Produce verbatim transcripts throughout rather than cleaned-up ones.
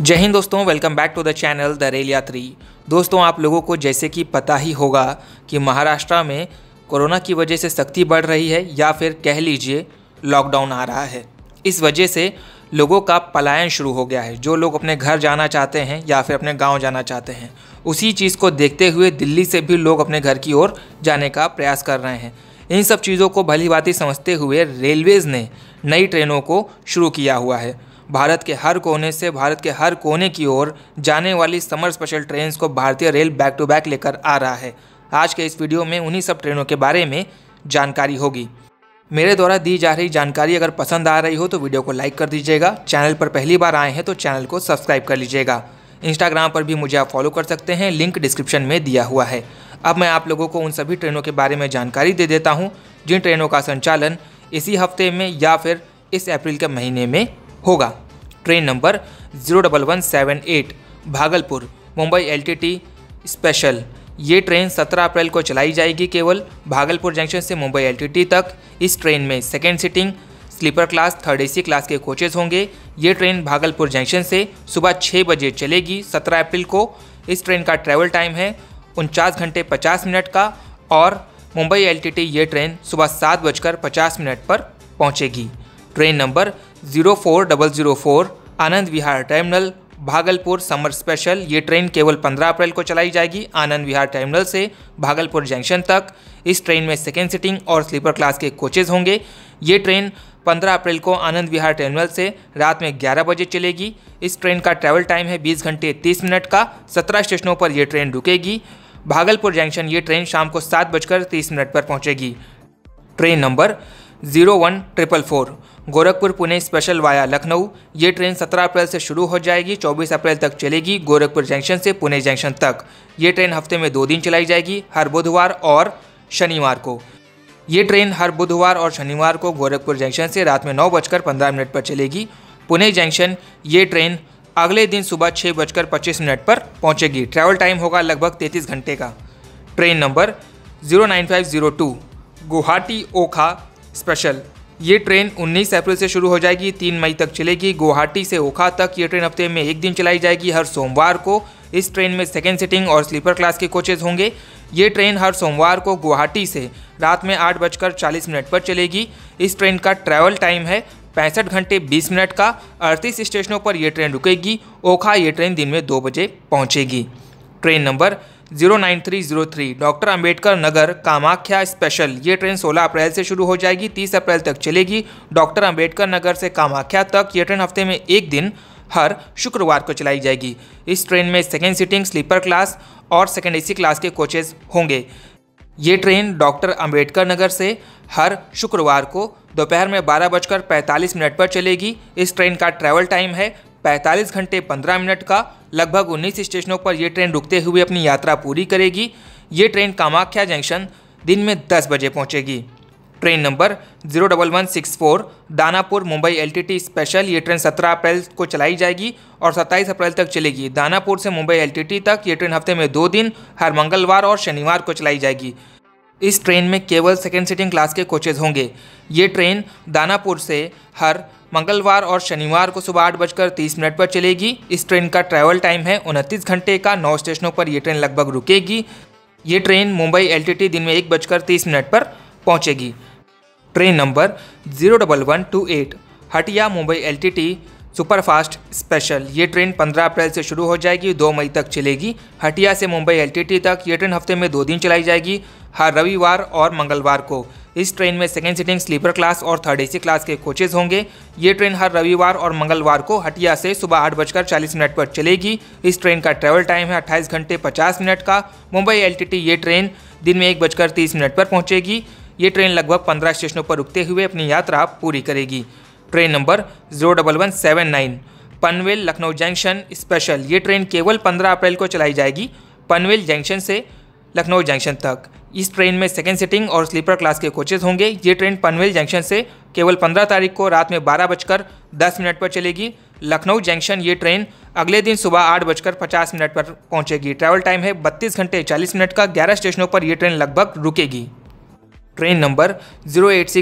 जय हिंद दोस्तों, welcome back to the channel the rail यात्री। दोस्तों, आप लोगों को जैसे कि पता ही होगा कि महाराष्ट्र में कोरोना की वजह से सख्ती बढ़ रही है या फिर कह लीजिए लॉकडाउन आ रहा है। इस वजह से लोगों का पलायन शुरू हो गया है। जो लोग अपने घर जाना चाहते हैं या फिर अपने गांव जाना चाहते हैं, उसी चीज़ को देखते हुए दिल्ली से भी लोग अपने घर की ओर जाने का प्रयास कर रहे हैं। इन सब चीज़ों को भली भांति समझते हुए रेलवेज़ ने नई ट्रेनों को शुरू किया हुआ है। भारत के हर कोने से भारत के हर कोने की ओर जाने वाली समर स्पेशल ट्रेन्स को भारतीय रेल बैक टू बैक लेकर आ रहा है। आज के इस वीडियो में उन्हीं सब ट्रेनों के बारे में जानकारी होगी। मेरे द्वारा दी जा रही जानकारी अगर पसंद आ रही हो तो वीडियो को लाइक कर दीजिएगा। चैनल पर पहली बार आए हैं तो चैनल को सब्सक्राइब कर लीजिएगा। इंस्टाग्राम पर भी मुझे आप फॉलो कर सकते हैं, लिंक डिस्क्रिप्शन में दिया हुआ है। अब मैं आप लोगों को उन सभी ट्रेनों के बारे में जानकारी दे देता हूँ जिन ट्रेनों का संचालन इसी हफ्ते में या फिर इस अप्रैल के महीने में होगा। Train number zero one one seven eight Bhagalpur Mumbai LTT special. ये ट्रेन सत्रह अप्रैल को चलाई जाएगी केवल भागलपुर जंक्शन से मुंबई एलटीटी तक। इस ट्रेन में second sitting sleeper class third AC class के कोचेज़ होंगे। ये ट्रेन भागलपुर जंक्शन से सुबह छः बजे चलेगी सत्रह अप्रैल को। इस ट्रेन का ट्रैवल टाइम है उनचास घंटे पचास मिनट का और मुंबई एलटीटी ये ट्रेन सुबह सात बजकर पचास मिनट पर पहुंचेगी। Train number zero four zero zero four Anand Vihar terminal Bhagalpur summer special. ये ट्रेन केवल पंद्रह अप्रैल को चलाई जाएगी आनंद विहार टर्मिनल से भागलपुर जंक्शन तक। इस ट्रेन में सेकेंड सीटिंग और स्लीपर क्लास के कोचेज़ होंगे। ये ट्रेन पंद्रह अप्रैल को आनंद विहार टर्मिनल से रात में ग्यारह बजे चलेगी। इस ट्रेन का ट्रैवल टाइम है बीस घंटे तीस मिनट का। सत्रह स्टेशनों पर यह ट्रेन रुकेगी। भागलपुर जंक्शन ये ट्रेन शाम को सात बजकर तीस मिनट पर पहुंचेगी। Train number zero one triple four Gorakhpur Pune special via Lucknow. ये ट्रेन सत्रह अप्रैल से शुरू हो जाएगी, चौबीस अप्रैल तक चलेगी गोरखपुर जंक्शन से पुणे जंक्शन तक। ये ट्रेन हफ्ते में दो दिन चलाई जाएगी, हर बुधवार और शनिवार को। ये ट्रेन हर बुधवार और शनिवार को गोरखपुर जंक्शन से रात में नौ बजकर पंद्रह मिनट पर चलेगी। पुणे जंक्शन ये ट्रेन अगले दिन सुबह छः बजकर पच्चीस मिनट पर पहुंचेगी। ट्रैवल टाइम होगा लगभग तैंतीस घंटे का। Train number zero nine five zero two Guwahati Okha special. ये ट्रेन उन्नीस अप्रैल से शुरू हो जाएगी, तीन मई तक चलेगी। गुवाहाटी से ओखा तक ये ट्रेन हफ्ते में एक दिन चलाई जाएगी, हर सोमवार को। इस ट्रेन में सेकेंड सीटिंग और स्लीपर क्लास के कोचेज़ होंगे। ये ट्रेन हर सोमवार को गुवाहाटी से रात में आठ बजकर चालीस मिनट पर चलेगी। इस ट्रेन का ट्रैवल टाइम है पैंसठ घंटे बीस मिनट का। अड़तीस स्टेशनों पर यह ट्रेन रुकेगी। ओखा ये ट्रेन दिन में दो बजे पहुंचेगी। Train number zero nine three zero three doctor Ambedkar Nagar Kamakhya special. ये ट्रेन सोलह अप्रैल से शुरू हो जाएगी, तीस अप्रैल तक चलेगी। डॉक्टर अंबेडकर नगर से कामाख्या तक ये ट्रेन हफ्ते में एक दिन हर शुक्रवार को चलाई जाएगी। इस ट्रेन में सेकेंड सीटिंग स्लीपर क्लास और सेकेंड एसी क्लास के कोचेज़ होंगे। ये ट्रेन डॉक्टर अंबेडकर नगर से हर शुक्रवार को दोपहर में बारह बजकर पैंतालीस मिनट पर चलेगी। इस ट्रेन का ट्रैवल टाइम है पैंतालीस घंटे पंद्रह मिनट का। लगभग उन्नीस स्टेशनों पर यह ट्रेन रुकते हुए अपनी यात्रा पूरी करेगी। ये ट्रेन कामाख्या जंक्शन दिन में दस बजे पहुंचेगी। Train number zero one one six four Danapur Mumbai LTT special. ये ट्रेन सत्रह अप्रैल को चलाई जाएगी और सत्ताईस अप्रैल तक चलेगी। दानापुर से मुंबई एलटीटी तक ये ट्रेन हफ्ते में दो दिन हर मंगलवार और शनिवार को चलाई जाएगी। इस ट्रेन में केवल सेकेंड सीटिंग क्लास के कोचेज़ होंगे। ये ट्रेन दानापुर से हर मंगलवार और शनिवार को सुबह आठ बजकर तीस मिनट पर चलेगी। इस ट्रेन का ट्रैवल टाइम है उनतीस घंटे का। नौ स्टेशनों पर यह ट्रेन लगभग रुकेगी। ये ट्रेन मुंबई एलटीटी दिन में एक बजकर तीस मिनट पर पहुंचेगी। Train number zero one one two eight Hatia Mumbai LTT superfast special. ये ट्रेन पंद्रह अप्रैल से शुरू हो जाएगी, दो मई तक चलेगी। हटिया से मुंबई एलटीटी तक ये ट्रेन हफ्ते में दो दिन चलाई जाएगी, हर रविवार और मंगलवार को। इस ट्रेन में सेकेंड सीटिंग स्लीपर क्लास और थर्ड एसी क्लास के कोचेज़ होंगे। ये ट्रेन हर रविवार और मंगलवार को हटिया से सुबह आठ बजकर चालीस मिनट पर चलेगी। इस ट्रेन का ट्रैवल टाइम है अट्ठाईस घंटे पचास मिनट का। मुंबई एलटीटी ये ट्रेन दिन में एक बजकर तीस मिनट पर पहुंचेगी। ये ट्रेन लगभग पंद्रह स्टेशनों पर रुकते हुए अपनी यात्रा पूरी करेगी। Train number zero one one seven nine Panvel Lucknow junction special. ये ट्रेन केवल पंद्रह अप्रैल को चलाई जाएगी पनवेल जंक्शन से लखनऊ जंक्शन तक। इस ट्रेन में सेकेंड सीटिंग और स्लीपर क्लास के कोचेज़ होंगे। ये ट्रेन पनवेल जंक्शन से केवल पंद्रह तारीख को रात में बारह बजकर दस मिनट पर चलेगी। लखनऊ जंक्शन ये ट्रेन अगले दिन सुबह आठ बजकर पचास मिनट पर पहुंचेगी। ट्रैवल टाइम है बत्तीस घंटे चालीस मिनट का। ग्यारह स्टेशनों पर यह ट्रेन लगभग रुकेगी। Train number zero eight six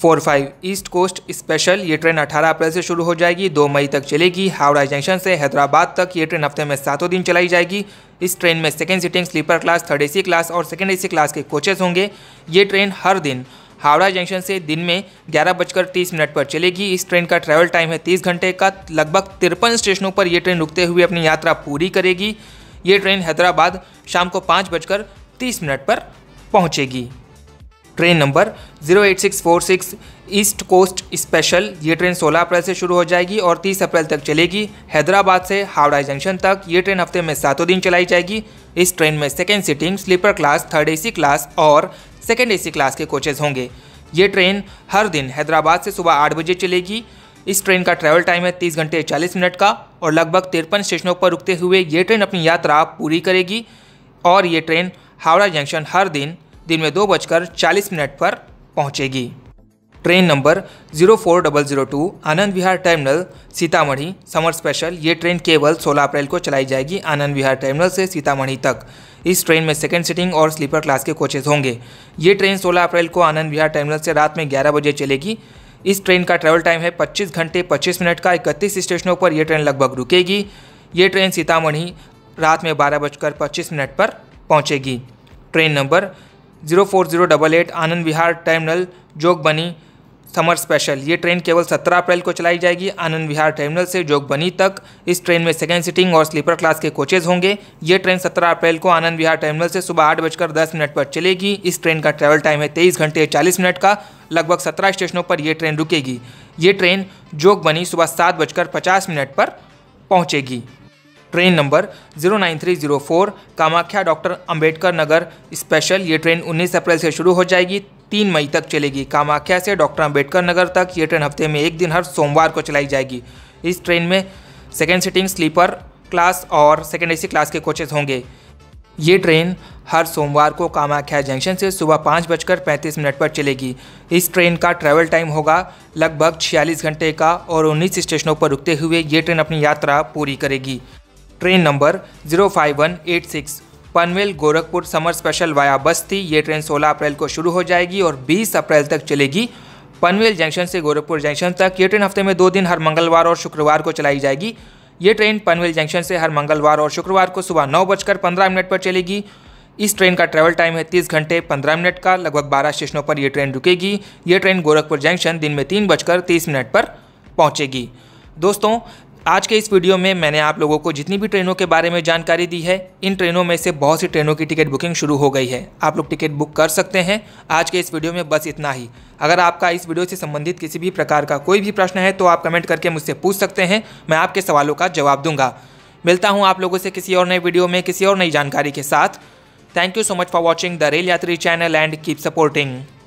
four five east coast special, ये ट्रेन अठारह अप्रैल से शुरू हो जाएगी, दो मई तक चलेगी। हावड़ा जंक्शन से हैदराबाद तक ये ट्रेन हफ्ते में सातों दिन चलाई जाएगी। इस ट्रेन में second sitting, sleeper class, third AC class और सेकेंड एसी क्लास के कोचेस होंगे। ये ट्रेन हर दिन हावड़ा जंक्शन से दिन में ग्यारह बजकर तीस मिनट पर चलेगी। इस ट्रेन का ट्रैवल टाइम है तीस घंटे का। लगभग तिरपन स्टेशनों पर यह ट्रेन रुकते हुए अपनी यात्रा पूरी करेगी। ये ट्रेन हैदराबाद शाम को पाँच बजकर तीस मिनट पर पहुंचेगी। Train number zero eight six four six east coast special, ये ट्रेन सोलह अप्रैल से शुरू हो जाएगी और तीस अप्रैल तक चलेगी। हैदराबाद से हावड़ा जंक्शन तक ये ट्रेन हफ्ते में सातों दिन चलाई जाएगी। इस ट्रेन में second sitting, sleeper class, third AC class और सेकेंड एसी क्लास के कोचेस होंगे। ये ट्रेन हर दिन हैदराबाद से सुबह आठ बजे चलेगी। इस ट्रेन का ट्रैवल टाइम है तीस घंटे चालीस मिनट का और लगभग तिरपन स्टेशनों पर रुकते हुए ये ट्रेन अपनी यात्रा पूरी करेगी। और ये ट्रेन हावड़ा जंक्शन हर दिन दिन में दो बजकर चालीस मिनट पर पहुंचेगी। Train number zero four zero zero two Anand Vihar terminal Sitamarhi summer special, ये ट्रेन केवल सोलह अप्रैल को चलाई जाएगी आनंद विहार टर्मिनल से सीतामढ़ी तक। इस ट्रेन में सेकेंड सीटिंग और स्लीपर क्लास के कोचेस होंगे। ये ट्रेन सोलह अप्रैल को आनंद विहार टर्मिनल से रात में ग्यारह बजे चलेगी। इस ट्रेन का ट्रैवल टाइम है पच्चीस घंटे पच्चीस मिनट का। इकतीस स्टेशनों पर यह ट्रेन लगभग रुकेगी। ये ट्रेन सीतामढ़ी रात में बारह बजकर पच्चीस मिनट पर पहुँचेगी। Train number zero four zero eight eight Anand Vihar terminal Jogbani summer special, ये ट्रेन केवल सत्रह अप्रैल को चलाई जाएगी आनंद विहार टर्मिनल से जोगबनी तक। इस ट्रेन में सेकेंड सीटिंग और स्लीपर क्लास के कोचेज होंगे। ये ट्रेन सत्रह अप्रैल को आनंद विहार टर्मिनल से सुबह आठ बजकर दस मिनट पर चलेगी। इस ट्रेन का ट्रैवल टाइम है तेईस घंटे चालीस मिनट का। लगभग सत्रह स्टेशनों पर यह ट्रेन रुकेगी। ये ट्रेन जोगबनी सुबह सात बजकर पचास मिनट पर पहुँचेगी। Train number zero nine three zero four Kamakhya doctor Ambedkar Nagar special, ये ट्रेन उन्नीस अप्रैल से शुरू हो जाएगी, तीन मई तक चलेगी। कामाख्या से डॉक्टर अंबेडकर नगर तक ये ट्रेन हफ्ते में एक दिन हर सोमवार को चलाई जाएगी। इस ट्रेन में सेकेंड सीटिंग, स्लीपर क्लास और सेकेंड एसी क्लास के कोचेस होंगे। ये ट्रेन हर सोमवार को कामाख्या जंक्शन से सुबह पाँच बजकर पैंतीस मिनट पर चलेगी। इस ट्रेन का ट्रैवल टाइम होगा लगभग छियालीस घंटे का और उन्नीस स्टेशनों पर रुकते हुए ये ट्रेन अपनी यात्रा पूरी करेगी। Train number zero five one eight six Panvel Gorakhpur summer special via Basti, ये ट्रेन सोलह अप्रैल को शुरू हो जाएगी और बीस अप्रैल तक चलेगी। पनवेल जंक्शन से गोरखपुर जंक्शन तक ये ट्रेन हफ्ते में दो दिन हर मंगलवार और शुक्रवार को चलाई जाएगी। ये ट्रेन पनवेल जंक्शन से हर मंगलवार और शुक्रवार को सुबह नौ बजकर पंद्रह मिनट पर चलेगी। इस ट्रेन का ट्रैवल टाइम है तीस घंटे पंद्रह मिनट का। लगभग बारह स्टेशनों पर यह ट्रेन रुकेगी। ये ट्रेन गोरखपुर जंक्शन दिन में तीन बजकर तीस मिनट पर पहुँचेगी। दोस्तों, आज के इस वीडियो में मैंने आप लोगों को जितनी भी ट्रेनों के बारे में जानकारी दी है, इन ट्रेनों में से बहुत सी ट्रेनों की टिकट बुकिंग शुरू हो गई है। आप लोग टिकट बुक कर सकते हैं। आज के इस वीडियो में बस इतना ही। अगर आपका इस वीडियो से संबंधित किसी भी प्रकार का कोई भी प्रश्न है तो आप कमेंट करके मुझसे पूछ सकते हैं। मैं आपके सवालों का जवाब दूंगा। मिलता हूँ आप लोगों से किसी और नए वीडियो में किसी और नई जानकारी के साथ। Thank you so much for watching the rail Yatri channel and keep supporting.